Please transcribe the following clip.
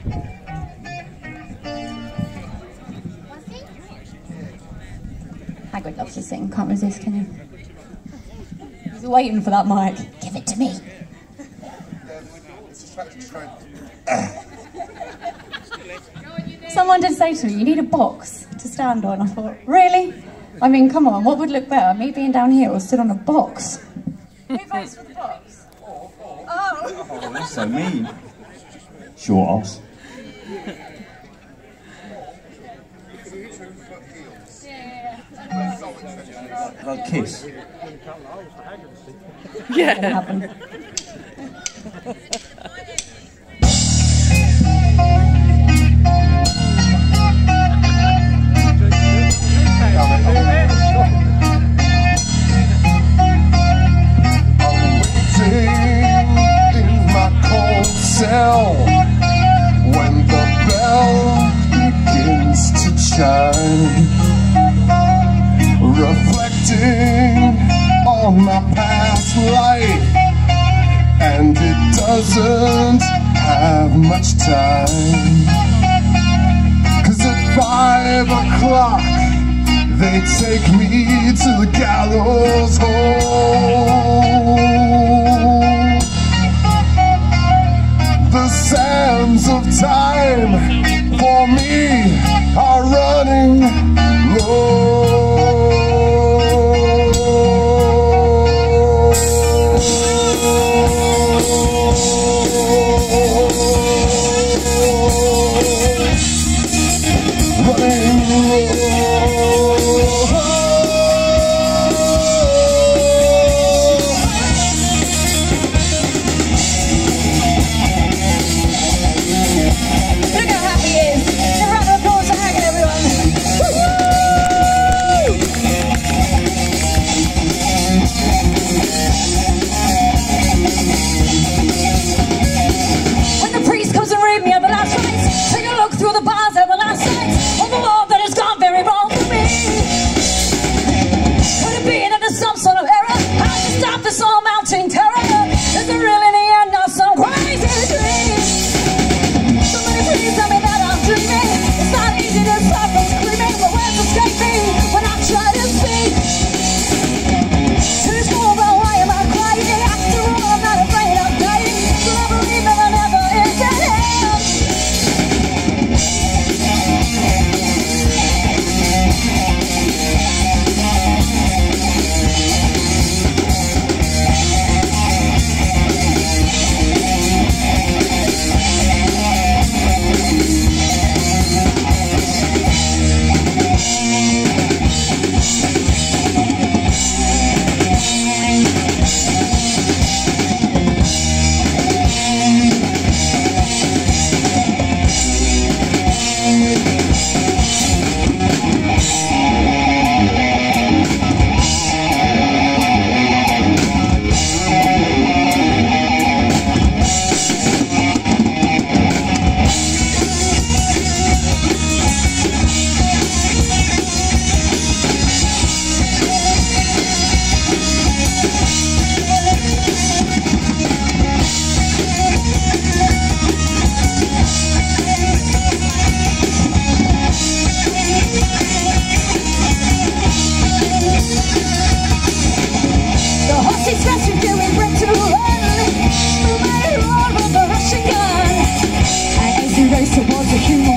Hagrid loves to sing, can't resist, can he? He's waiting for that mic. Give it to me. Someone did say to me, you need a box to stand on. I thought, really? I mean, come on, what would look better? Me being down here or stood on a box? Who votes for the box? Oh, that's so mean. Short ass. Like kiss. Yeah. When the bell begins to chime, reflecting on my past life, and it doesn't have much time, 'cause at 5 o'clock they take me to the gallows home. The sands of time for me are running low. Running low. Towards a human